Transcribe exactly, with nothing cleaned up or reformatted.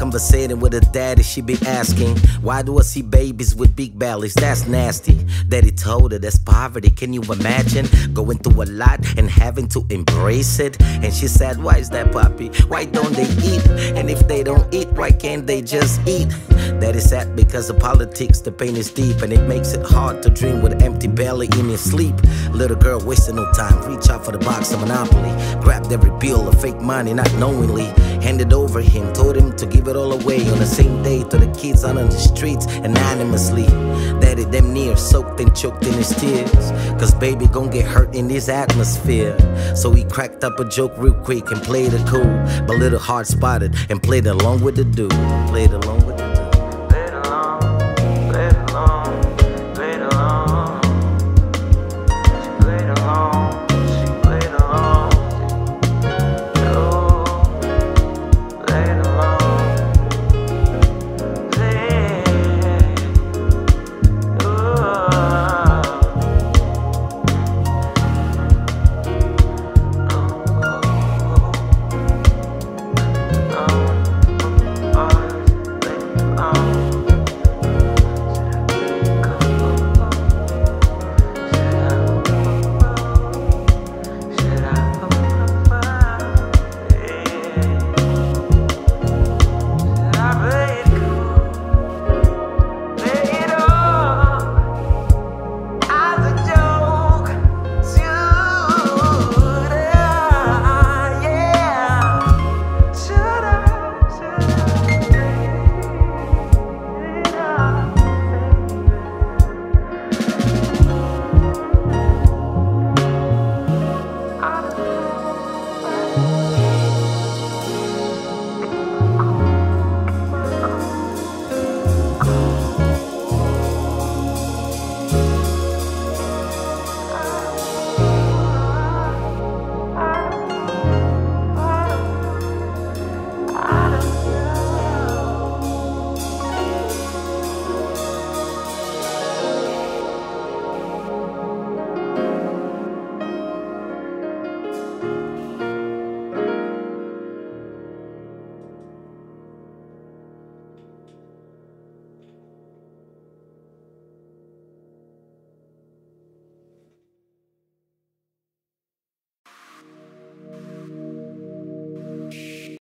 Conversating with her daddy, she be asking, why do I see babies with big bellies? That's nasty. Daddy told her that's poverty. Can you imagine going through a lot and having to embrace it? And she said, why is that, Poppy? Why don't they eat? And if they don't eat, why can't they just eat? Daddy said because of politics, the pain is deep, and it makes it hard to dream with an empty belly in your sleep. Little girl wasting no time, reach out for the box of Monopoly, grabbed every bill of fake money not knowingly, handed over him, told him to give it all away on the same day to the kids out on the streets anonymously. Daddy damn near soaked and choked in his tears, cause baby gon' get hurt in this atmosphere. So he cracked up a joke real quick and played it cool, but little heart spotted and played along with the dude. Played along with